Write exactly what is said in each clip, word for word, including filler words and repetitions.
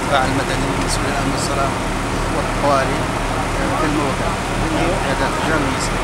الدفاع المدني والمسؤولين عن السلام والحوالي في الموقع قيادات رجال ونساء.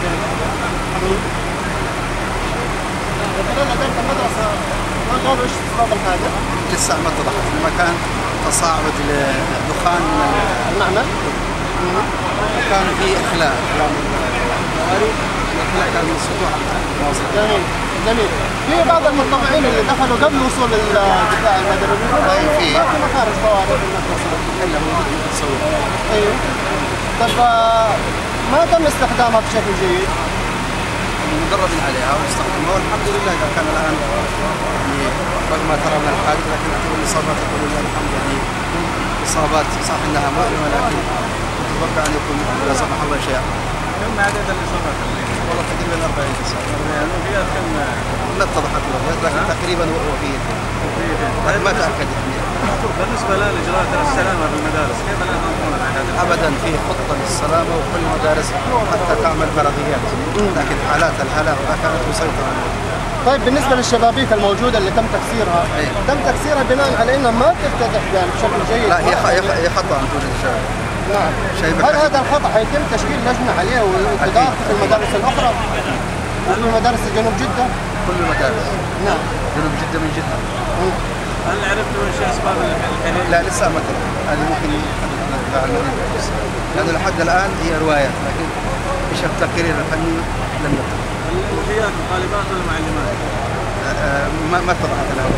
خلال إدارة المدرسة ما قالوا ايش سبب الحادث؟ لسه ما اتضحت، المكان تصاعد لدخان من المعمل؟ وكان في إخلاء إخلاء من الحوالي، الإخلاء كان من السطوح المواصلة. جميل جميل. في بعض المتطوعين اللي دخلوا قبل وصول الدفاع المدني بيقولوا في ما في مخارج طوارئ في المدرسة. إلا موجود تصور. ايوه. طيب ما تم استخدامها بشكل جيد؟ مدربين عليها واستخدموها والحمد لله اذا كان الان يعني رغم ما ترى من الحادث لكن اعتبر الاصابات الحمد لله الحمد يعني اصابات صح انها مؤلمه لكن اتوقع ان يكون لا سمح الله شيء. كم عدد الاصابات؟ والله تقريبا أربعين اصابه. الوفيات كم؟ ما اتضحت الوفيات لكن تقريبا وفيتين. وفيتين. ما تاكد يعني. بالنسبه الان لاجراءات السلامه في المدارس كيف الان تنظمون الاعداد؟ ابدا في خطه للسلامه وكل المدارس حتى تعمل فرضيات لكن حالات الهلاك ما كانت مسيطره عليها. طيب بالنسبه للشبابيك الموجوده اللي تم تكسيرها، أيه. تم تكسيرها بناء على انها ما تفتتح يعني بشكل جيد. لا هي هي خطا عن توجد الشباب. نعم. شيء هل هذا الخطا حيتم تشكيل لجنه عليه والانتظار في المدارس الاخرى؟ مثل مدارس جنوب جده؟ كل المدارس. نعم. جنوب جده من جده. هل عرفتوا ايش اسباب الحريق؟ لا لسه ما ترى، هذه ممكن الدفاع المدني لانه لحد الان هي روايات لكن ايش التقرير الفني لم يتم. الوفيات الطالبات والمعلمات؟ ما ما اتضحت الان.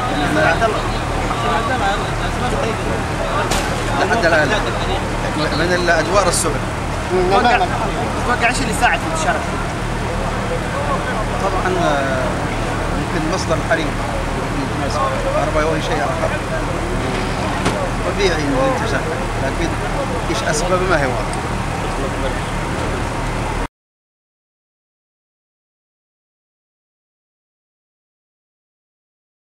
لحد الان من الادوار السبع. تتوقع ايش اللي ساعد في انتشار طبعا يمكن مصدر الحريق كهرباء او شيء اخر طبيعي انه ينتشر لكن ايش اسبابه ما هي واضحه.